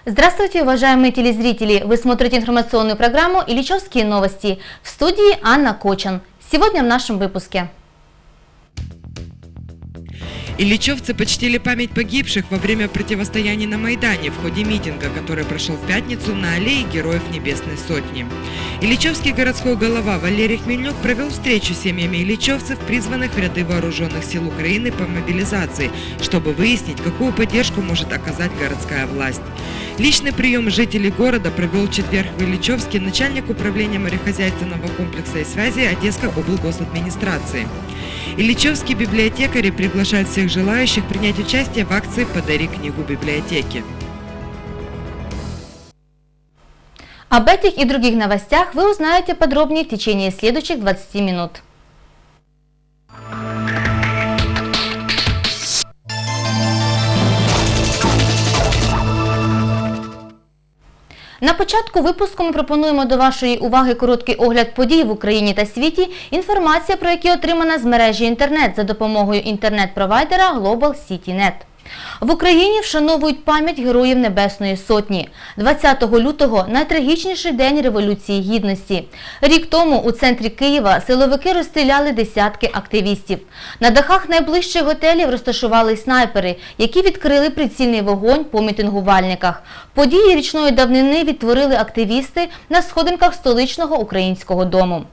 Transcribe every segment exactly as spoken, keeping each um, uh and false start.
Здравствуйте, уважаемые телезрители! Вы смотрите информационную программу «Ильичевские новости». В студии Анна Кочан. Сегодня в нашем выпуске. Ильичевцы почтили память погибших во время противостояния на Майдане в ходе митинга, который прошел в пятницу на аллее Героев Небесной Сотни. Ильичевский городской голова Валерий Хмельнюк провел встречу с семьями ильичевцев, призванных в ряды вооруженных сил Украины по мобилизации, чтобы выяснить, какую поддержку может оказать городская власть. Личный прием жителей города провел в четверг в Ильичевске начальник управления морехозяйственного комплекса и связи Одесской облгосадминистрации. Ильичевские библиотекари приглашают всех желающих принять участие в акции «Подари книгу библиотеки». Об этих и других новостях вы узнаете подробнее в течение следующих двадцати минут. На початку випуску ми пропонуємо до вашої уваги короткий огляд подій в Україні та світі, інформація про які отримана з мережі інтернет за допомогою інтернет-провайдера Global City Net. В Україні вшановують пам'ять Героїв Небесної Сотні. двадцятого лютого – найтрагічніший день Революції Гідності. Рік тому у центрі Києва силовики розстріляли десятки активістів. На дахах найближчих готелів розташували снайпери, які відкрили прицільний вогонь по мітингувальниках. Події річної давнини відтворили активісти на сходинках столичного Українського дому.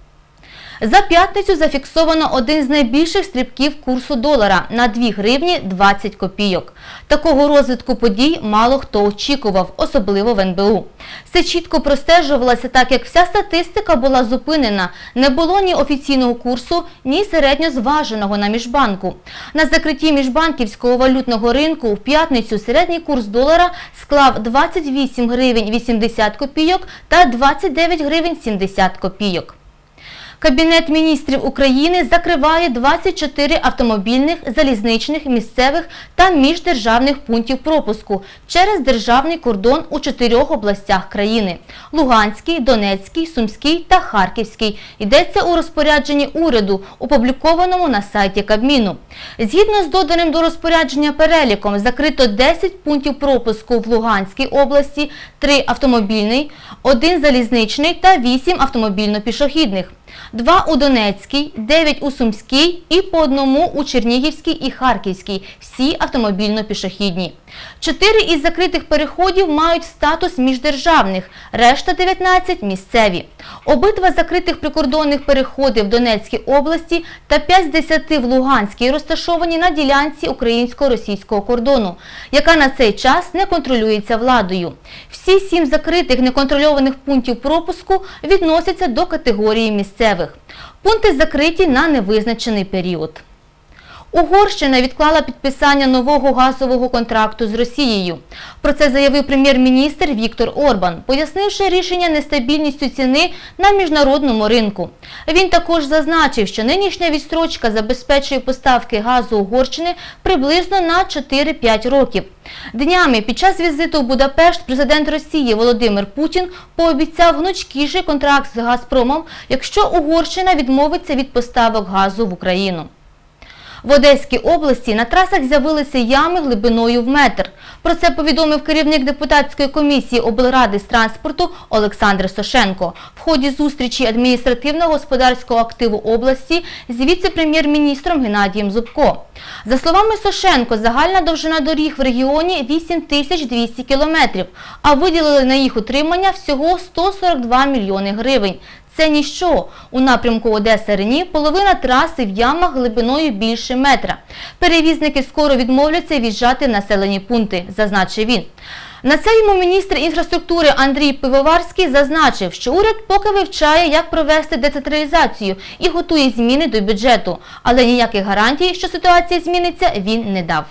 За п'ятницю зафіксовано один з найбільших стрибків курсу долара на дві гривні двадцять копійок. Такого розвитку подій мало хто очікував, особливо в ен бе у. Все чітко простежувалося, так як вся статистика була зупинена. Не було ні офіційного курсу, ні середньозваженого на міжбанку. На закритті міжбанківського валютного ринку в п'ятницю середній курс долара склав двадцять вісім гривень вісімдесят копійок та двадцять дев'ять гривень сімдесят копійок. Кабінет міністрів України закриває двадцять чотири автомобільних, залізничних, місцевих та міждержавних пунктів пропуску через державний кордон у чотирьох областях країни – Луганській, Донецькій, Сумській та Харківській. Йдеться у розпорядженні уряду, опублікованому на сайті Кабміну. Згідно з доданим до розпорядження переліком, закрито десять пунктів пропуску в Луганській області, три автомобільний, один залізничний та вісім автомобільно-пішохідних. Два у Донецькій, дев'ять у Сумській і по одному у Чернігівській і Харківській, всі автомобільно-пішохідні. Чотири із закритих переходів мають статус міждержавних, решта дев'ятнадцять – місцеві. Обидва закритих прикордонних переходи в Донецькій області та п'ять з десяти в Луганській розташовані на ділянці українсько-російського кордону, яка на цей час не контролюється владою. Всі сім закритих неконтрольованих пунктів пропуску відносяться до категорії місцевих. Пункти закриті на невизначений період. Угорщина відклала підписання нового газового контракту з Росією. Про це заявив прем'єр-міністр Віктор Орбан, пояснивши рішення нестабільністю ціни на міжнародному ринку. Він також зазначив, що нинішня відстрочка забезпечує поставки газу Угорщини приблизно на чотири-п'ять років. Днями під час візиту в Будапешт президент Росії Володимир Путін пообіцяв гнучкіший контракт з «Газпромом», якщо Угорщина відмовиться від поставок газу в Україну. В Одеській області на трасах з'явилися ями глибиною в метр. Про це повідомив керівник депутатської комісії облради з транспорту Олександр Сошенко в ході зустрічі адміністративно-господарського активу області з віце-прем'єр-міністром Геннадієм Зубко. За словами Сошенко, загальна довжина доріг в регіоні вісім тисяч двісті кілометрів, а виділили на їх утримання всього сто сорок два мільйони гривень. Це ніщо. У напрямку Одеса-Рені половина траси в ямах глибиною більше метра. Перевізники скоро відмовляться в'їжджати в населені пункти, зазначив він. На це йому міністр інфраструктури Андрій Пивоварський зазначив, що уряд поки вивчає, як провести децентралізацію і готує зміни до бюджету, але ніяких гарантій, що ситуація зміниться, він не дав.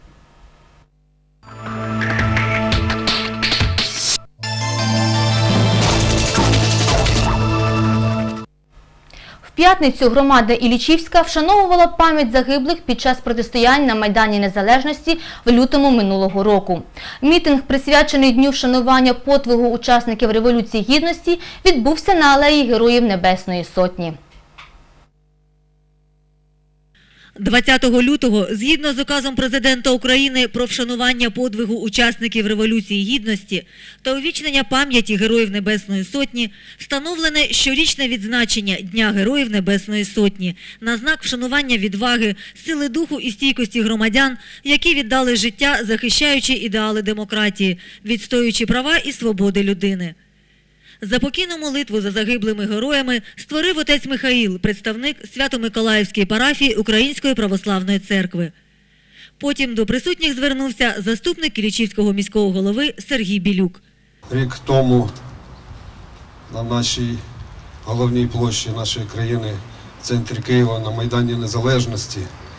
В п'ятницю громада Іллічівська вшановувала пам'ять загиблих під час протистоянь на Майдані Незалежності в лютому минулого року. Мітинг, присвячений Дню вшанування подвигу учасників Революції Гідності, відбувся на алеї Героїв Небесної Сотні. двадцятого лютого, згідно з указом президента України про вшанування подвигу учасників Революції Гідності та увічнення пам'яті Героїв Небесної Сотні, встановлене щорічне відзначення Дня Героїв Небесної Сотні на знак вшанування відваги, сили духу і стійкості громадян, які віддали життя, захищаючи ідеали демократії, відстоюючи права і свободи людини. Запокійну молитву за загиблими героями створив отець Михаїл, представник Свято-Миколаївської парафії Української православної церкви. Потім до присутніх звернувся заступник Кілічівського міського голови Сергій Білюк. Рік тому на нашій головній площі нашої країни, в центрі Києва, на Майдані Незалежності,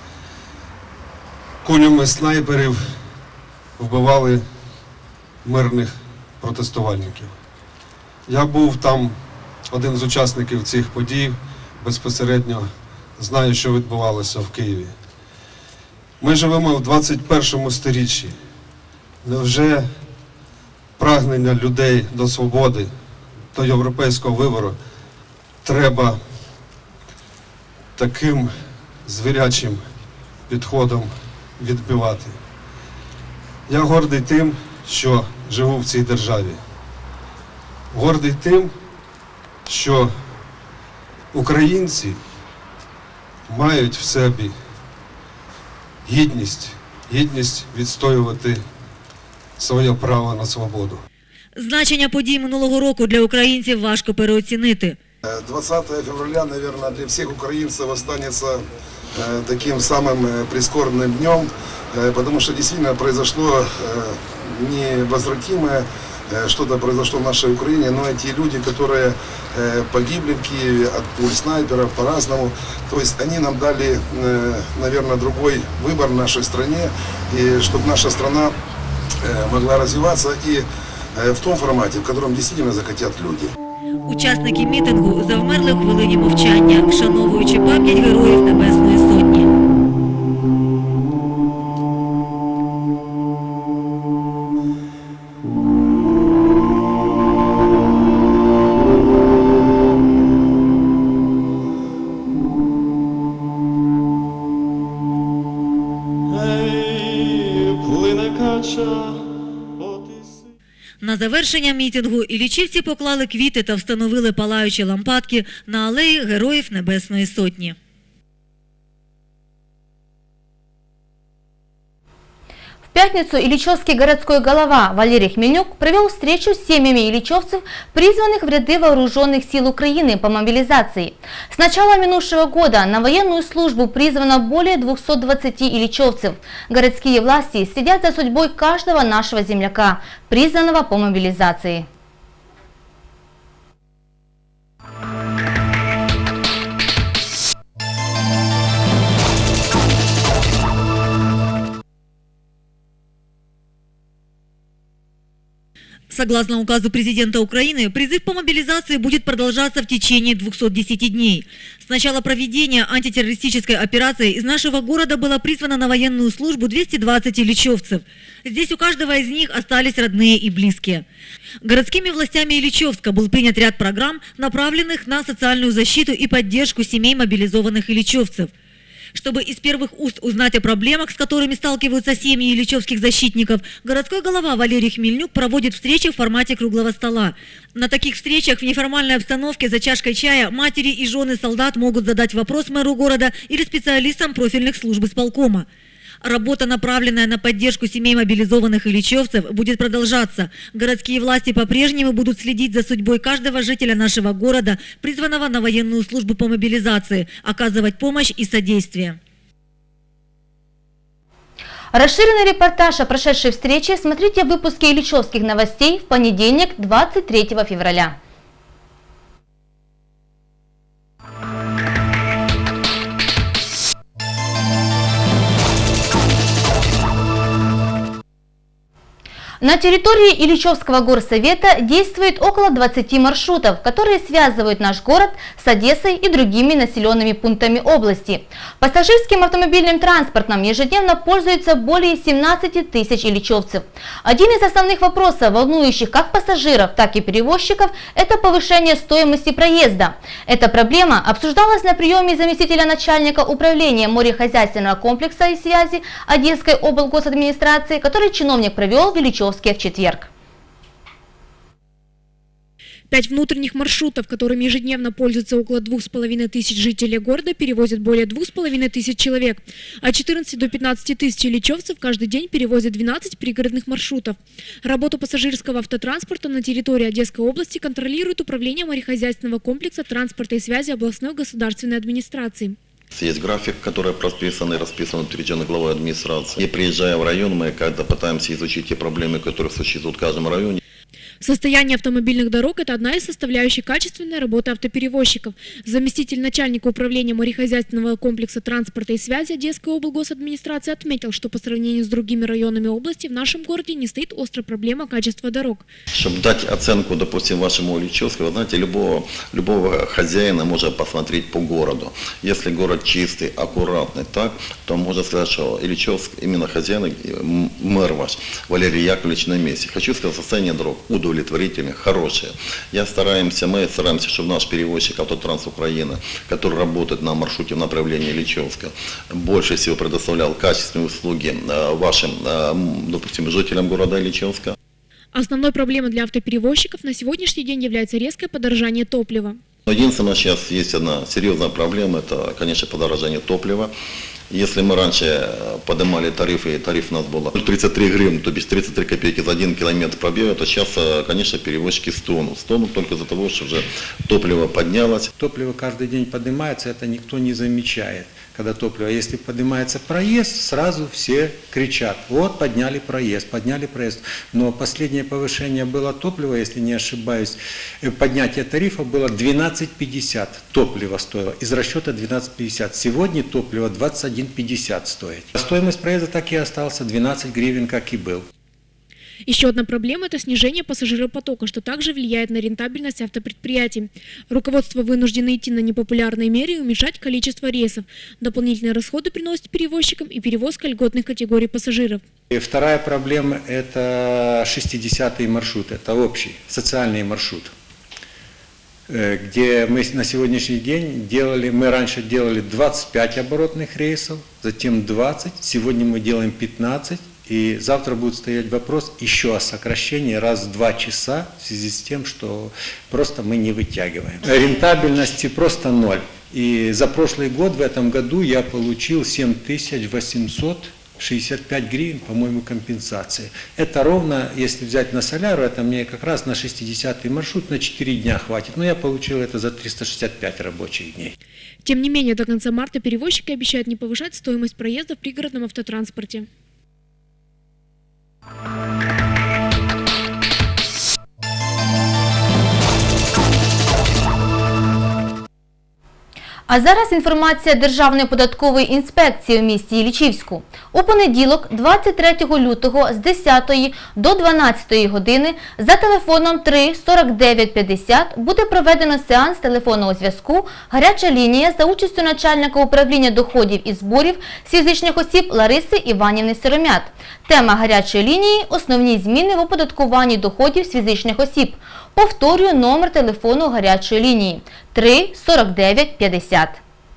кулями снайперів вбивали мирних протестувальників. Я був там один з учасників цих подій, безпосередньо знаю, що відбувалося в Києві. Ми живемо в двадцять першому сторіччі. Невже прагнення людей до свободи, до європейського вибору треба таким звірячим підходом відбивати? Я гордий тим, що живу в цій державі. Гордий тим, що українці мають в собі гідність, гідність відстоювати своє право на свободу. Значення подій минулого року для українців важко переоцінити. двадцатое февраля, наверное, для всех украинцев останется таким самым прискорбным днем, потому что действительно произошло невозвратимое, что-то произошло в нашей Украине, но эти люди, которые погибли в Киеве от пуль снайперов по-разному, то есть они нам дали, наверное, другой выбор в нашей стране, и чтобы наша страна могла развиваться и в том формате, в котором действительно захотят люди. Учасники мітингу завмерли в хвилині мовчання, вшановуючи пам'ять Героїв Небесної Сотні. На завершення мітингу іллічівці поклали квіти та встановили палаючі лампадки на алеї Героїв Небесної Сотні. В пятницу ильичевский городской голова Валерий Хмельнюк провел встречу с семьями ильичевцев, призванных в ряды вооруженных сил Украины по мобилизации. С начала минувшего года на военную службу призвано более двухсот двадцати ильичевцев. Городские власти следят за судьбой каждого нашего земляка, призванного по мобилизации. Согласно указу президента Украины, призыв по мобилизации будет продолжаться в течение двухсот десяти дней. С начала проведения антитеррористической операции из нашего города было призвано на военную службу двести двадцать ильичевцев. Здесь у каждого из них остались родные и близкие. Городскими властями Ильичевска был принят ряд программ, направленных на социальную защиту и поддержку семей мобилизованных ильичевцев. Чтобы из первых уст узнать о проблемах, с которыми сталкиваются семьи ильичевских защитников, городской голова Валерий Хмельнюк проводит встречи в формате круглого стола. На таких встречах в неформальной обстановке за чашкой чая матери и жены солдат могут задать вопрос мэру города или специалистам профильных служб исполкома. Работа, направленная на поддержку семей мобилизованных ильичевцев, будет продолжаться. Городские власти по-прежнему будут следить за судьбой каждого жителя нашего города, призванного на военную службу по мобилизации, оказывать помощь и содействие. Расширенный репортаж о прошедшей встрече смотрите в выпуске ильичевских новостей в понедельник, двадцать третьего февраля. На территории Ильичевского горсовета действует около двадцати маршрутов, которые связывают наш город с Одессой и другими населенными пунктами области. Пассажирским автомобильным транспортом ежедневно пользуются более семнадцати тысяч ильичевцев. Один из основных вопросов, волнующих как пассажиров, так и перевозчиков, это повышение стоимости проезда. Эта проблема обсуждалась на приеме заместителя начальника управления морехозяйственного комплекса и связи Одесской облгосадминистрации, который чиновник провел в Ильичевске в четверг. Пять внутренних маршрутов, которыми ежедневно пользуются около двух с половиной тысяч жителей города, перевозят более двух с половиной тысяч человек. От четырнадцати до пятнадцати тысяч ильичевцев каждый день перевозят двенадцать пригородных маршрутов. Работу пассажирского автотранспорта на территории Одесской области контролирует Управление морехозяйственного комплекса транспорта и связи областной государственной администрации. Есть график, который прописан и расписан утвержденной главой администрации. И приезжая в район, мы когда пытаемся изучить те проблемы, которые существуют в каждом районе. Состояние автомобильных дорог – это одна из составляющих качественной работы автоперевозчиков. Заместитель начальника управления морехозяйственного комплекса транспорта и связи Одесской облгосадминистрации отметил, что по сравнению с другими районами области в нашем городе не стоит острая проблема качества дорог. Чтобы дать оценку, допустим, вашему Ильичевскому, знаете, любого, любого хозяина можно посмотреть по городу. Если город чистый, аккуратный, так, то можно сказать, что Ильичевск, именно хозяин, мэр ваш, Валерий Яковлевич на месте. Хочу сказать, состояние дорог удовлетворительные, хорошие. Я стараемся, мы стараемся, чтобы наш перевозчик Автотранс Украины, который работает на маршруте в направлении Ильичевска, больше всего предоставлял качественные услуги вашим, допустим, жителям города Ильичевска. Основной проблемой для автоперевозчиков на сегодняшний день является резкое подорожание топлива. Единственное, сейчас есть одна серьезная проблема, это, конечно, подорожание топлива. Если мы раньше поднимали тарифы, и тариф у нас был тридцать три гривны, то бишь тридцать три копейки за один километр пробега, то сейчас, конечно, перевозчики стонут. Стонут только из-за того, что уже топливо поднялось. Топливо каждый день поднимается, это никто не замечает. Когда топливо, если поднимается проезд, сразу все кричат: вот подняли проезд, подняли проезд. Но последнее повышение было топлива, если не ошибаюсь, поднятие тарифа было двенадцать пятьдесят, топливо стоило, из расчета двенадцать пятьдесят. Сегодня топливо двадцать один пятьдесят стоит. Стоимость проезда так и остался, двенадцать гривен, как и был. Еще одна проблема – это снижение пассажиропотока, что также влияет на рентабельность автопредприятий. Руководство вынуждено идти на непопулярные меры и уменьшать количество рейсов. Дополнительные расходы приносят перевозчикам и перевозка льготных категорий пассажиров. И вторая проблема – это шестидесятый маршрут, это общий социальный маршрут, где мы на сегодняшний день делали, мы раньше делали двадцать пять оборотных рейсов, затем двадцать, сегодня мы делаем пятнадцать. И завтра будет стоять вопрос еще о сокращении раз в два часа в связи с тем, что просто мы не вытягиваем. Рентабельности просто ноль. И за прошлый год, в этом году, я получил семь тысяч восемьсот шестьдесят пять гривен, по-моему, компенсации. Это ровно, если взять на соляру, это мне как раз на шестидесятый маршрут на четыре дня хватит. Но я получил это за триста шестьдесят пять рабочих дней. Тем не менее, до конца марта перевозчики обещают не повышать стоимость проезда в пригородном автотранспорте. А зараз інформація Державної податкової інспекції у місті Іллічівську. У понеділок, двадцять третього лютого, з десятої до дванадцятої години за телефоном три сорок дев'ять п'ятдесят буде проведено сеанс телефонного зв'язку «Гаряча лінія» за участю начальника управління доходів і зборів з фізичних осіб Лариси Іванівни Сиромят. Тема гарячої лінії – основні зміни в оподаткуванні доходів з фізичних осіб. Повторюю номер телефону гарячої лінії – три сорок дев'ять п'ятдесят.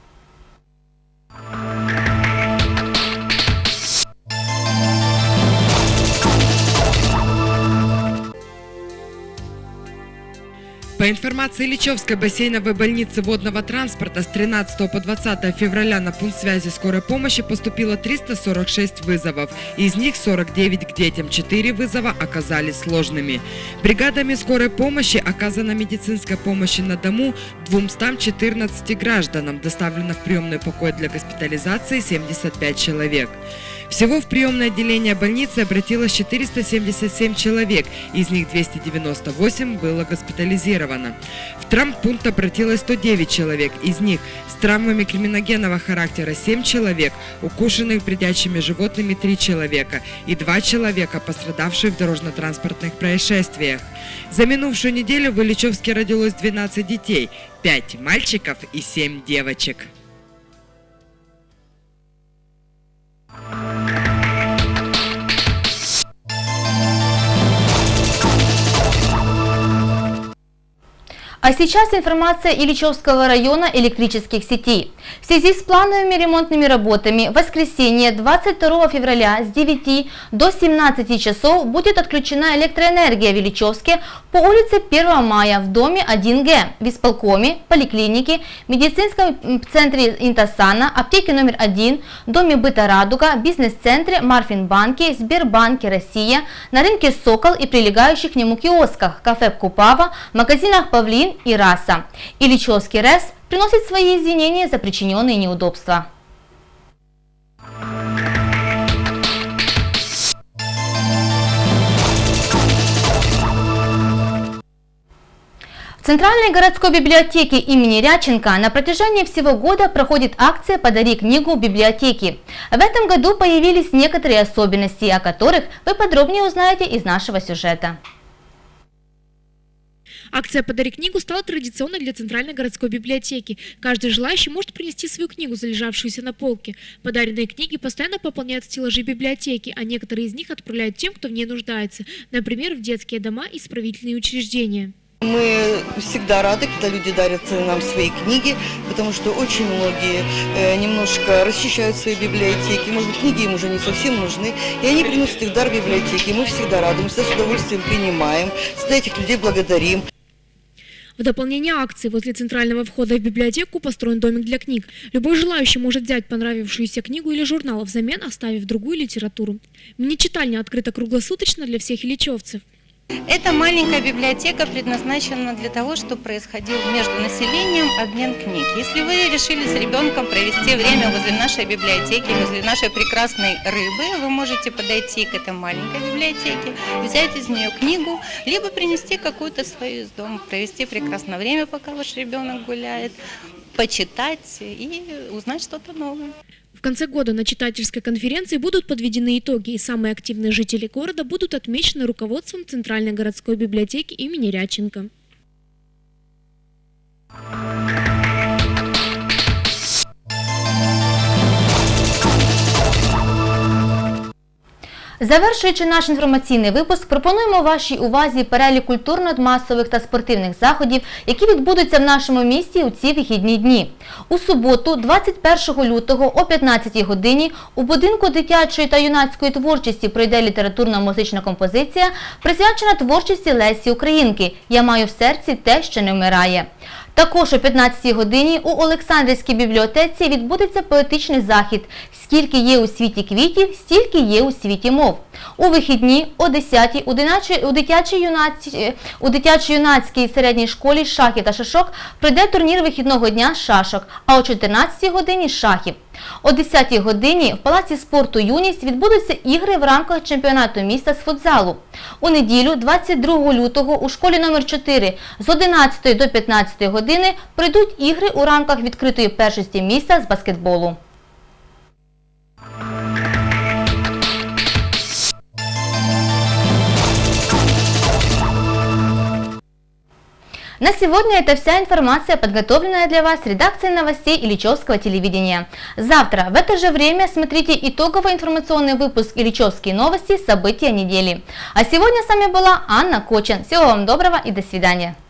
По информации Ильичевской бассейновой больницы водного транспорта, с тринадцатого по двадцатое февраля на пункт связи скорой помощи поступило триста сорок шесть вызовов. Из них сорок девять к детям, четыре вызова оказались сложными. Бригадами скорой помощи оказана медицинская помощь на дому двумстам четырнадцати гражданам. Доставлено в приемный покой для госпитализации семьдесят пять человек. Всего в приемное отделение больницы обратилось четыреста семьдесят семь человек, из них двести девяносто восемь было госпитализировано. В травмпункт обратилось сто девять человек, из них с травмами криминогенного характера семь человек, укушенных бродячими животными три человека и два человека, пострадавшие в дорожно-транспортных происшествиях. За минувшую неделю в Ильичевске родилось двенадцать детей, пять мальчиков и семь девочек. А сейчас информация Ильичевского района электрических сетей. В связи с плановыми ремонтными работами в воскресенье двадцать второго февраля с девяти до семнадцати часов будет отключена электроэнергия в Ильичевске по улице первого мая в доме один Г, в исполкоме, поликлинике, медицинском центре Интасана, аптеке номер один, доме быта Радуга, бизнес-центре, Марфинбанке, Сбербанке Россия, на рынке Сокол и прилегающих к нему киосках, кафе Купава, магазинах Павлин и Раса. Ильичевский РЭС приносит свои извинения за причиненные неудобства. В Центральной городской библиотеке имени Рядченко на протяжении всего года проходит акция «Подари книгу библиотеки». В этом году появились некоторые особенности, о которых вы подробнее узнаете из нашего сюжета. Акция «Подари книгу» стала традиционной для Центральной городской библиотеки. Каждый желающий может принести свою книгу, залежавшуюся на полке. Подаренные книги постоянно пополняют стеллажи библиотеки, а некоторые из них отправляют тем, кто в ней нуждается, например, в детские дома и исправительные учреждения. Мы всегда рады, когда люди дарят нам свои книги, потому что очень многие э, немножко расчищают свои библиотеки. Может быть, книги им уже не совсем нужны, и они приносят их в дар библиотеки. Мы всегда рады, мы всегда с удовольствием принимаем, всегда этих людей благодарим. В дополнение акции возле центрального входа в библиотеку построен домик для книг. Любой желающий может взять понравившуюся книгу или журнал, взамен оставив другую литературу. Мини-читальня открыта круглосуточно для всех ильичевцев. Эта маленькая библиотека предназначена для того, чтобы происходил между населением обмен книг. Если вы решили с ребенком провести время возле нашей библиотеки, возле нашей прекрасной рыбы, вы можете подойти к этой маленькой библиотеке, взять из нее книгу, либо принести какую-то свою из дома, провести прекрасное время, пока ваш ребенок гуляет, почитать и узнать что-то новое. В конце года на читательской конференции будут подведены итоги, и самые активные жители города будут отмечены руководством Центральной городской библиотеки имени Рядченко. Завершуючи наш інформаційний випуск, пропонуємо вашій увазі перелік культурно-масових та спортивних заходів, які відбудуться в нашому місті у ці вихідні дні. У суботу, двадцять першого лютого о п'ятнадцятій годині у будинку дитячої та юнацької творчості пройде літературно-музична композиція, присвячена творчості Лесі Українки «Я маю в серці те, що не вмирає». Також о п'ятнадцятій годині у Олександрівській бібліотеці відбудеться поетичний захід «Скільки є у світі квітів, стільки є у світі мов». У вихідні о десятій у дитячій-юнацькій у дитячо-юнацькій середній школі шахів та шашок пройде турнір вихідного дня шашок, а о чотирнадцятій годині шахів. О десятій годині в Палаці спорту «Юність» відбудуться ігри в рамках чемпіонату міста з футзалу. У неділю, двадцять другого лютого, у школі номер чотири з одинадцятої до п'ятнадцятої години пройдуть ігри у рамках відкритої першості міста з баскетболу. На сегодня это вся информация, подготовленная для вас редакцией новостей Ильичевского телевидения. Завтра в это же время смотрите итоговый информационный выпуск «Ильичевские новости. События недели». А сегодня с вами была Анна Кочин. Всего вам доброго и до свидания.